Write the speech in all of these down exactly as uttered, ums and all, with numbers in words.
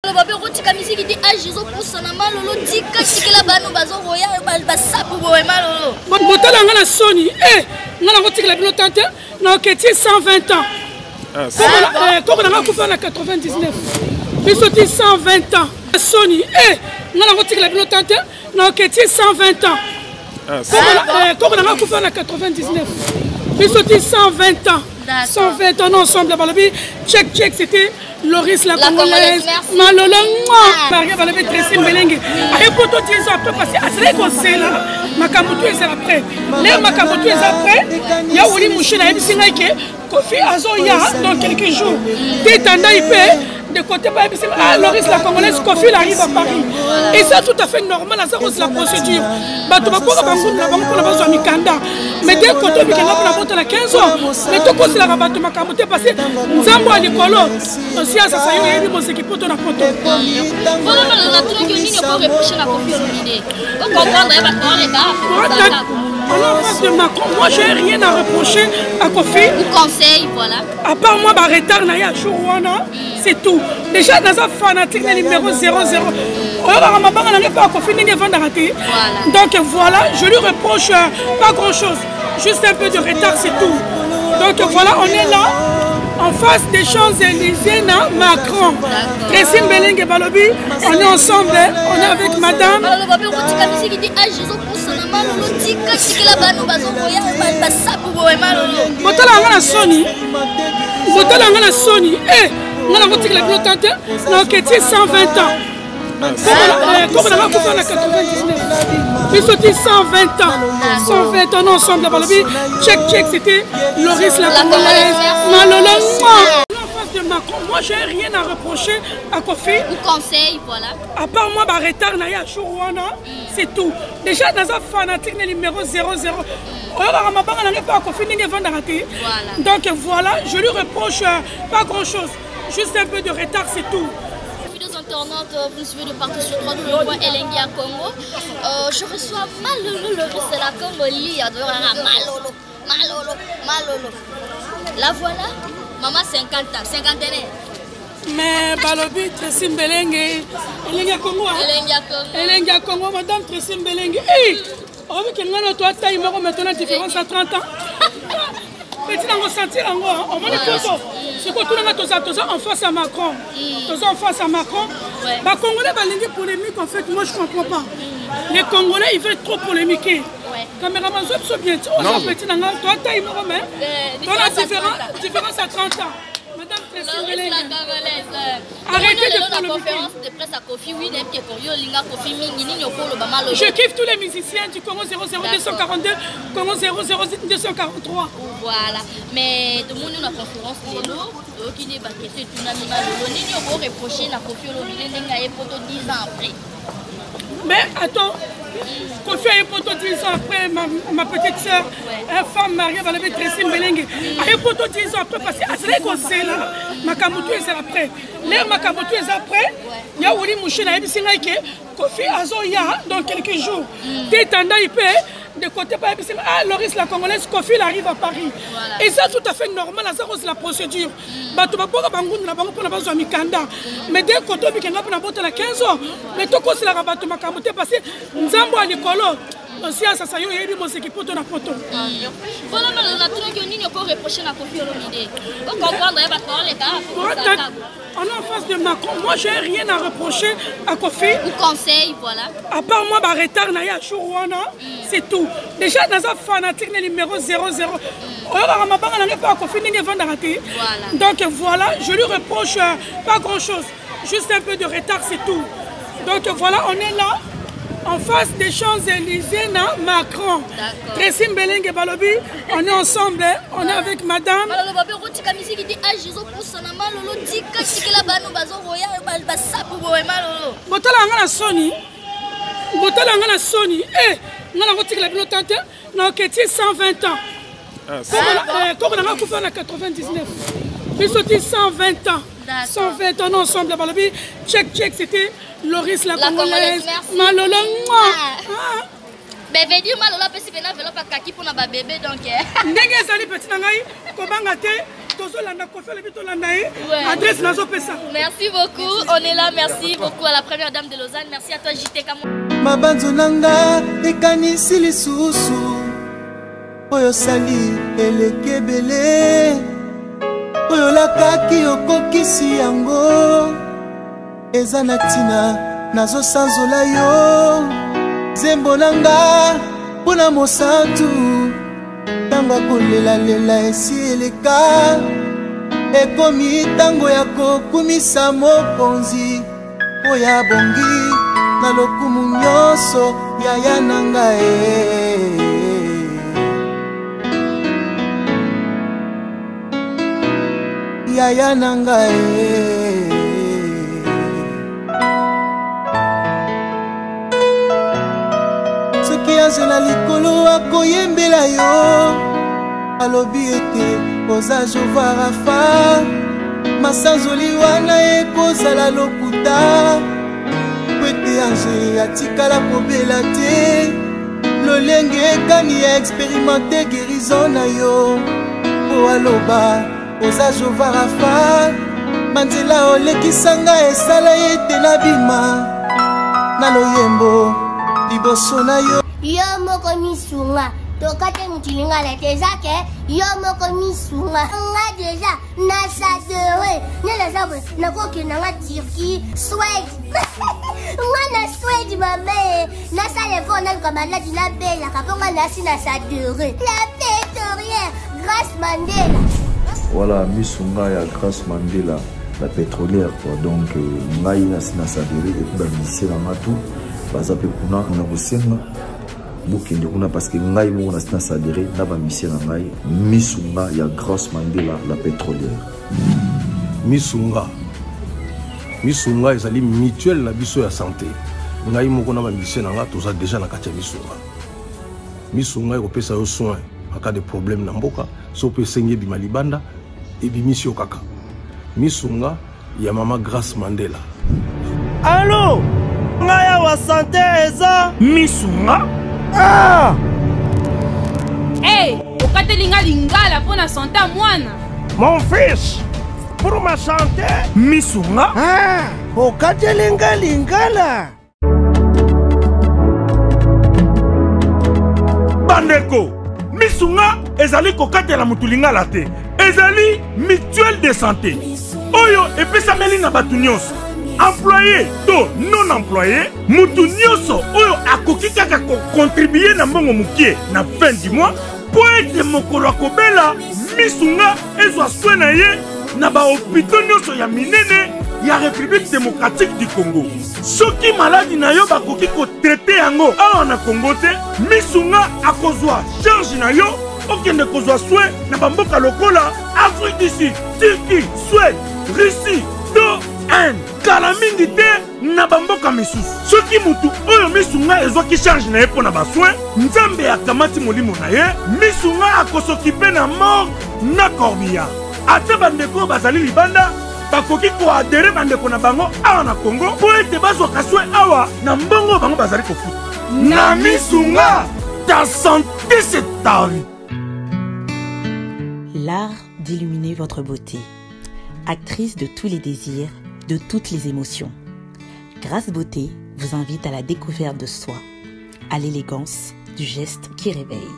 Sony, eh, cent vingt ans. Comme on a coupé en quatre-vingt-dix-neuf. Mais sorti cent vingt ans. Sony, eh, on a retiré la bibliothèque, non, cent vingt ans. Comme on a coupé en quatre-vingt-dix-neuf. Mais sorti cent vingt ans. cent vingt ans ensemble. Check, check, c'était Loris la Congolaise. Malolo, Maria Balabé, Tracy Mbelenge. Et pour tout dix ans après, parce que c'est qu'on sait là, Makamoto est après. Les Makamoto est après. Il y a Ouli Mouchina et Singaïke. Kofi Azoya dans quelques jours. Détanda il peut. De côté, ah, Loris la Congolaise, Kofi arrive à Paris. Et c'est tout à fait normal, ça c'est la procédure. Mais dès que tu as quinze ans, mais tu as la rabattu ma camoté parce que nous avons un écolo. Aussi, ça ça y est, mon équipe pour ton apôtre. Voilà, la nature qui n'est pas reprochée à Kofi Olomide. Vous comprenez, parce en face de Macron, moi je n'ai rien à reprocher à Kofi. Vous conseille, voilà. À part moi, ma retard, c'est tout. Déjà, dans un fanatique, le numéro zéro zéro. Donc voilà, je lui reproche pas grand chose. Juste un peu de retard, c'est tout. Donc voilà, on est là, en face des Champs-Élysées, Macron. Tracy Mbelenge Balobi, on est ensemble, on est avec madame. Botala Sony, Botala Sony, eh, on a retiré la bibliothèque, non, cent vingt ans. Comme on a coupé en quatre-vingt-dix-neuf. Mais sorti cent vingt ans. cent vingt ans ensemble. Check, check, c'était Loris la Congolaise. Malolo, moi je n'ai rien à reprocher à Kofi. Vous conseille, voilà. À part moi, ma retard, c'est tout. Déjà, dans un fanatique, le numéro zéro zéro. Donc voilà, je lui reproche pas grand chose. Juste un peu de retard, c'est tout. Internautes, vous nous suivez de partout sur trois W point Elengi à Congo. Euh, je reçois Malolo, le russe de la Congolie. Malolo, Malolo, Malolo. La voilà, maman cinquante ans, cinquantaine. Mais Balobi, Tracy Mbelenge, Elengi à Congo. Elengi à Congo. Elengi à Congo, madame Tracy Mbelenge. Hey, on veut que nous toi taille maintenant différence à trente ans. Petit dans le sentier, on va les photos. C'est quoi tout le monde en face à Macron. Tous en face à Macron. Les Congolais vont polémique en fait, moi je ne comprends pas. Les Congolais ils veulent trop polémiquer. Caméraman, je suis bien. On petit dans le toi taille toi la différence à trente ans. Madame Tracy Mbelenge. Arrêtez de polémiquer. Conférence de presse à Kofi, oui, je kiffe tous les musiciens du Congo zéro zéro deux cent quarante-deux, Congo zéro zéro deux cent quarante-trois. Voilà, mais tout le monde a une conférence de l'eau, qui n'est pas question de tout animal. On va reprocher la Kofi Olomide pour dix ans après. Mais attends, Kofi a pour dix ans après, ma, ma petite soeur, une femme mariée, elle avait Tracy Mbelenge. Elle a pour dix ans après, parce que c'est qu'on sait là, Makamoto est après. Les Makamoto est après, il y a Ouli Mouchina et Singaïke, Kofi Azoya dans quelques jours. Détanda il peut. De côté, ah, Loris la Congolaise, Kofi arrive à Paris. Voilà. Et c'est tout à fait normal, ça c'est la procédure. Mais dès que tu as quinze ans, mais tu as la rabattu ma camoté parce que nous avons un écolo. Aussi, ça ça y est, mon équipe pour ton apôtre. Voilà, mais la nature qui n'est pas reprochée à Kofi Olomide. Vous comprenez, parce que les gars. On est en face de Macron. Moi, je n'ai rien à reprocher à Kofi. Vous conseille, voilà. À part moi, ma retard, c'est tout. Déjà, dans un fanatique, le numéro zéro zéro. Donc voilà, je lui reproche pas grand chose. Juste un peu de retard, c'est tout. Donc voilà, on est là. En face des Champs-Élysées, Macron. Tracy Mbelenge Balobi, on est ensemble, on est avec madame. Botala Sony, Botala Sony, eh, on a retiré la bibliothèque, non, cent vingt ans. Comme on a coupé en quatre-vingt-dix-neuf. Mais sorti cent vingt ans. cent vingt ans ensemble. Check, check, c'était Loris la Congolaise. Malolo. Bébé dit mal là parce que na velo pa kaki pour na ba bébé donc. Ndenge ezali petit na ngai ko banga te tozo landa ko fele bito landa yi. Adresse nazo pesa. Merci beaucoup. On est là, merci beaucoup à la première dame de Lausanne. Merci à toi J T Kamo. Mabanzo nanga ekanisi lisusu. Oyo sali elekebele. Oyo lakaki okokisi yango. Eza na tina nazo sanzola yo. Zembo nanga pona mosantu. Tango akolela lela esi eleka. Ekomi tango ya kokumisa mokonzi. Oya bongi na lokumu nyonso yaya nanga e. Yaya nanga e. Soki azela likolo akoyembela yo. Alobi ete oza Jova Rafa. Masanzoli wana ekozala lokuta. Kwete anje atikala kobela te. Lolenge ekani ya expérimenté guérison na yo. Po aloba oza Jova Rafa. Manzela olekisanga esala ete na bima. Na loyembo liboso na yo. Yo moko misunga tokate mutilinga la tezake. Yo moko misunga nga deja na sadere. Nela sabu na koki na nga Turquie Suède. Nga na Suède mame. Na sale fo na kama na dina bela kaponga na si na sadere. La pétrolière Grace Mandela. Voilà, misunga ya Grace Mandela, la pétrolière quoi. Donc ngai na si na sadere et puis ba mission na matu baza pe kuna na kosenga. Bukende kuna parce que ngai mo na sina sadere na ba mission na ngai misunga ya Grace Mandela la pétrolière. Misunga misunga ezali mutuelle na biso ya santé. Ngai mo na ba mission na nga toza déjà na katia misunga. Misunga ko pesa yo soin en cas de problème na mboka so pe senye bi malibanda et bi mission kaka. Misunga ya mama Grace Mandela. Allô ngaya wa santé eza misunga. Ah! Hey, okatelinga lingala pour la santé mwana. Mon fils, pour ma santé, misunga. Ah, okatelinga lingala. Bandeko, misunga ezali kokatela mutulingala te. Ezali mutuelle de santé. Oyo epesameli na batu nyonso. Employé to non employé, mutu nyonso oyo akoki kaka ko contribuer na mbongo mukie na fin du mois po ete mokolo akobela misunga ezwa soin na ye na ba hôpitaux nyonso ya minene ya République démocratique du Congo. Soki maladi na yo bakoki ko traiter yango awa na Congo te, misunga akozwa charge na yo okende kozwa soin na bamboka lokola Afrique du Sud, Turquie, Suède, Russie, to Inde. Kala mingi te na bamboka misusu. Soki mutu oyo misunga ezwaki charge na ye pona baswe, nzambe akamati molimo na ye, misunga akosokipe na mort na corbia. Ate bandeko bazali libanda, bakoki ko adere bandeko na bango awa na Congo, po ete bazwa kaswe awa na mbongo bango bazali kofuta. Na misunga, ta santé c'est ta vie. L'art d'illuminer votre beauté. Actrice de tous les désirs, de toutes les émotions. Grace Beauté vous invite à la découverte de soi, à l'élégance du geste qui réveille,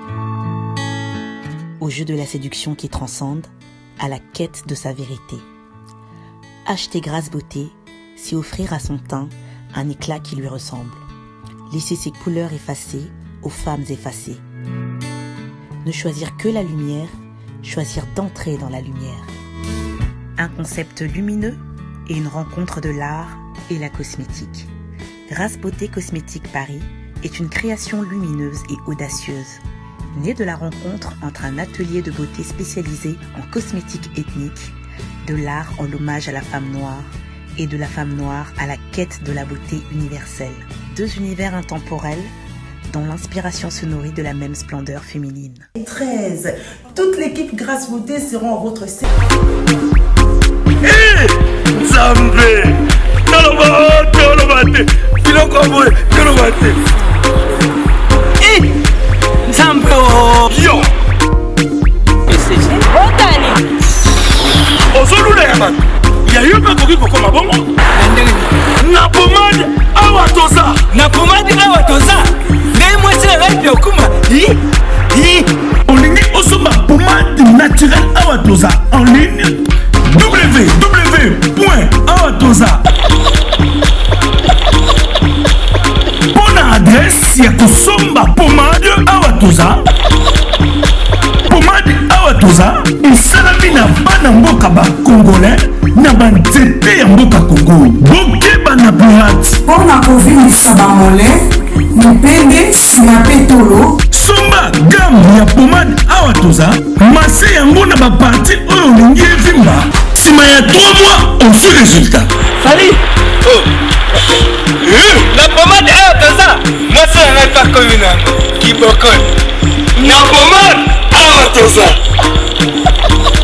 au jeu de la séduction qui transcende, à la quête de sa vérité. Acheter Grace Beauté, c'est offrir à son teint un éclat qui lui ressemble. Laisser ses couleurs effacées aux femmes effacées. Ne choisir que la lumière, choisir d'entrer dans la lumière. Un concept lumineux et une rencontre de l'art et la cosmétique. Grace Beauté Cosmétique Paris est une création lumineuse et audacieuse, née de la rencontre entre un atelier de beauté spécialisé en cosmétique ethnique, de l'art en hommage à la femme noire et de la femme noire à la quête de la beauté universelle. Deux univers intemporels dont l'inspiration se nourrit de la même splendeur féminine. treize. Toute l'équipe Grace Beauté seront en votre service. Hey, Zambé, Tolobate, Tolobate, Tolobate, Tolobate. olingi osomba pomade naturelle awa toza en ligne w w w point awa toza mpona adresse ya kosomba pomade awa toza. Pomade awa toza esalami na bana mboka bakongolais na banzete ya mboka Kongo. Bokeba na pirate mpona kovilisa bamole mopende nsima mpe tolo. Somba gamme ya pomade awa toza mase yango na baparti oyo olingi evimba nsima ya trois mois osu résultat. Salut. Oh. La pomade awa toza mwasi yangai pakomi nango kibokoni na pomade awa toza.